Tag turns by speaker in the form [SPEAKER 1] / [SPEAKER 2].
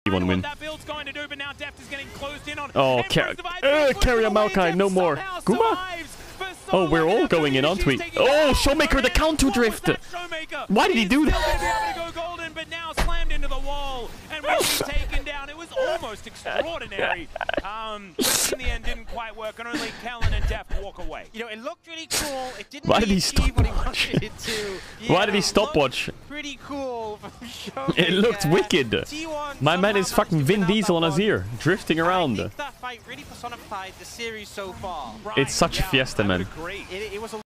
[SPEAKER 1] T1 win.
[SPEAKER 2] That build's going to do, but now Deft is getting closed in on.
[SPEAKER 1] Oh, carry a Maokai, no more. Guma? Oh, we're all going in, aren't we? Oh, Showmaker, the counter drift. Why did he do that?
[SPEAKER 2] But now slammed into the wall and will be taken down. It was almost extraordinary. But in the end, didn't quite work, and only Kellen and Deft walk away.
[SPEAKER 3] You know, it looked really cool. It didn't
[SPEAKER 1] Why did he
[SPEAKER 3] achieve what he
[SPEAKER 1] stopwatch?
[SPEAKER 3] wanted it to. Yeah,
[SPEAKER 1] Why did he stopwatch?
[SPEAKER 3] Pretty cool from Showmaker.
[SPEAKER 1] It looked wicked.
[SPEAKER 3] T1
[SPEAKER 1] My man is
[SPEAKER 3] somehow
[SPEAKER 1] fucking
[SPEAKER 3] managed
[SPEAKER 1] Vin
[SPEAKER 3] to win out
[SPEAKER 1] Diesel on
[SPEAKER 3] that
[SPEAKER 1] Azir,
[SPEAKER 3] one.
[SPEAKER 1] drifting
[SPEAKER 3] I
[SPEAKER 1] around.
[SPEAKER 3] think that fight really personified the series so far.
[SPEAKER 1] It's such a fiesta, man.
[SPEAKER 2] Great.
[SPEAKER 3] It was a